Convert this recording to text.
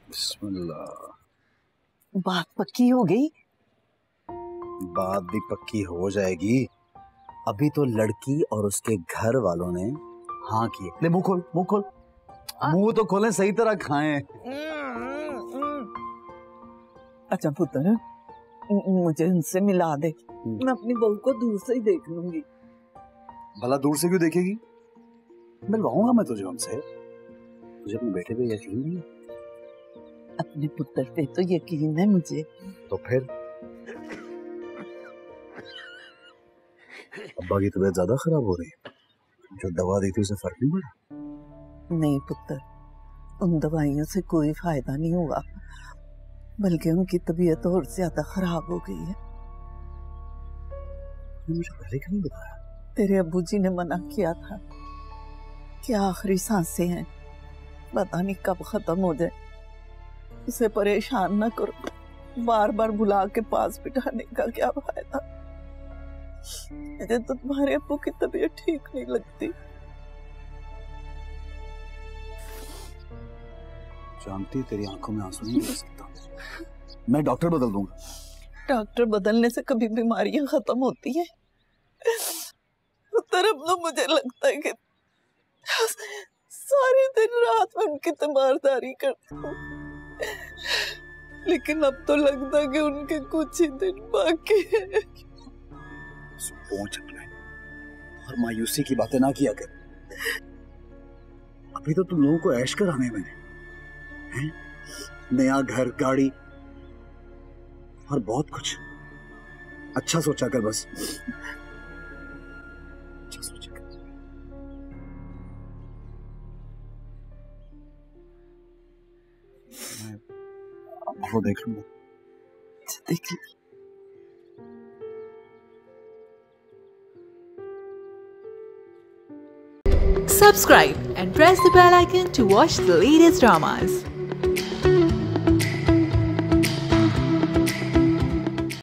बिस्मिल्लाह। बात पक्की हो गई? बात भी पक्की हो जाएगी। अभी तो लड़की और उसके घर वालों ने हाँ किए। ले मुंह खोल, मुंह खोल, मुंह तो खोलें, सही तरह खाएं। अच्छा पुत्र, मुझे उनसे मिला दे, मैं अपनी बहू को दूर से ही देख लूंगी। भला दूर से क्यों देखेगी? मिलवाऊंगा मैं तुझे उनसे। तुझे अपने बेटे पे यकीन नहीं? अपने पुत्र पे तो यकीन है मुझे। तो फिर अब्बा की तबीयत ज्यादा खराब हो रही है, जो दवा दी थी उसे फर्क नहीं पड़ा? नहीं पुत्र, उन दवाइयों से कोई फायदा नहीं हुआ, बल्कि उनकी तबीयत और ज्यादा खराब हो गई है। मुझे पहले क्यों नहीं बताया? तेरे अब्बू जी ने मना किया था कि आखिरी सांसें हैं, पता नहीं कब खत्म हो जाए, उसे परेशान न करो। बार बार बुला के पास बिठाने का क्या फायदा? मुझे तो तुम्हारे अब्बू की तबीयत ठीक नहीं लगती। जानती, तेरी आंखों में आंसू नहीं देख सकता। मैं डॉक्टर बदल दूंगा। डॉक्टर बदलने से कभी बीमारियां खत्म होती हैं? तरफ तो मुझे लगता है कि सारे दिन रात में उनकी तीमारदारी करती हूँ, लेकिन अब तो लगता है कि उनके कुछ ही दिन बाकी है। पहुंच अपने और मायूसी की बातें ना किया कर। अभी तो तुम लोगों को ऐश कराने में हैं? नया घर, गाड़ी और बहुत कुछ। अच्छा सोचा कर, बस अच्छा सोचा कर। मैं वो देख लूंगा। देख लो। Subscribe and press the bell icon to watch the latest dramas.